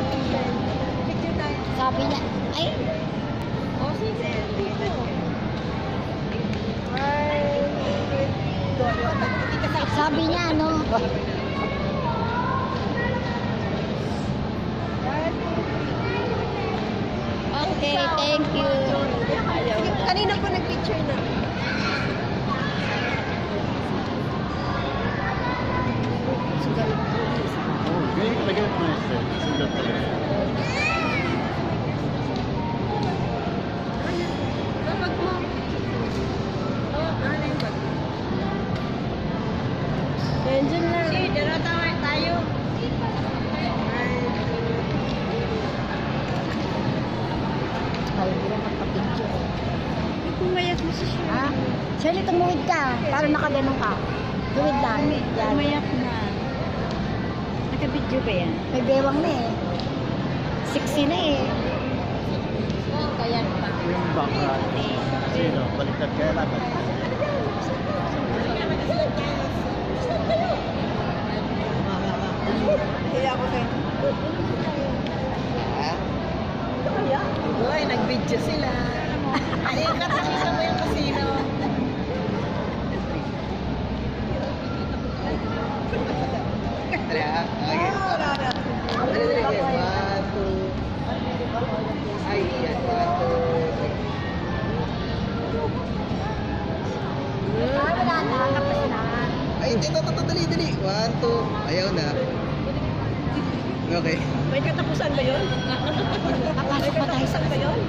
Picture tayo. Sabi niya, ay, Oh, sige. sabi niya, ano, okay, thank you. Kanina po nag-picture na. Oh, ganyan talaga yung maestro. Sugat talaga. Bag mo. Ano yung bag? Nandiyan na. Si, daratawan tayo. Ay, hindi na magpa-picture. Pumayat mo si Shirley. Ha? Shirley, tumuwid ka. Para nakaganong ka. Tuwid lang. Yan. Pumayat na. Naka-video ba yan? May bewang na eh. 60 na eh. Kaya pa. Yung baka. Sino? Baliktad kaya laban. Kaya ako kayo. Kaya? Uy, nag-video sila. Ayun ka, kasino ba yung kasino? Tara, okay. Dali, dali. 1, 2. Ay, yan. 1, 2. Ah, wala na. Tapos na. Ay, hindi. Dali, dali. 1, 2. Ayaw na. Okay. May katapusan ba yun? Papasok pa tayo sa ba yun?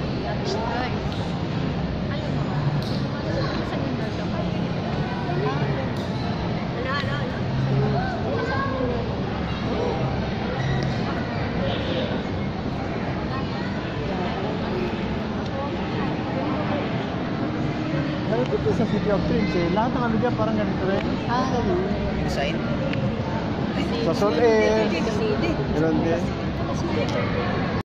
Dito sa City of Dreams eh. Lahat ng ano dyan parang ganito rin. Ah, Sign. Sa Sol Air. Meron din.